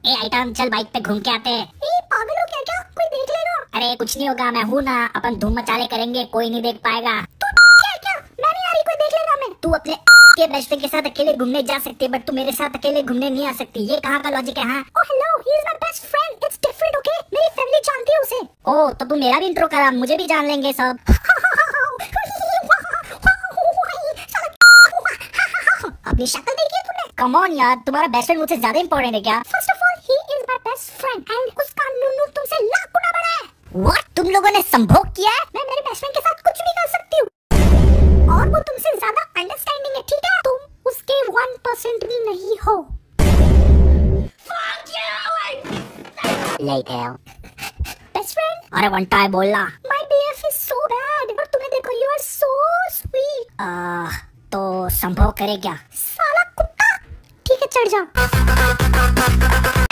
ए item, चल bike पे घूम के आते हैं। पागल हो क्या? कोई देख लेगा? अरे कुछ नहीं होगा, मैं हूँ ना, अपन धूम मचाले करेंगे, कोई नहीं देख पाएगा। तो क्या मैं नहीं आ रही, कोई देख लेगा? मैं तू अपने के बेस्ट फ्रेंड के साथ अकेले घूमने जा सकती है, बट तू मेरे साथ अकेले घूमने नहीं आ सकती। ये कहाँ का लॉजिक है? हाँ, oh hello, he is my best friend, it's different, okay? मेरी फैमिली जानती है उसे। ओ तो तू मेरा भी इंट्रो करा, मुझे भी जान लेंगे सब। अपनी शक्ल देखी है तूने? कम ऑन यार, तुम्हारा बेस्ट फ्रेंड मुझसे ज्यादा इंपॉर्टेंट है क्या? First of all he is my best friend and उसका नुनू तुमसे लाख गुना बड़ा है। व्हाट? तुम लोगों ने संभोग किया है? मैं मेरे बेस्ट फ्रेंड के साथ कुछ भी कर सकती हूँ और वो तुमसे ज्यादा अंडरस्टैंडिंग है, ठीक है? तुम उसके 1% भी नहीं हो। Late hell. बेस्ट फ्रेंड, अरे वंटा है बोलना। My BF is so bad और तुम्हें देखो, यू आर सो स्वीट। तो संभोग करे क्या? साला कुत्ता। ठीक है, चढ़ जा।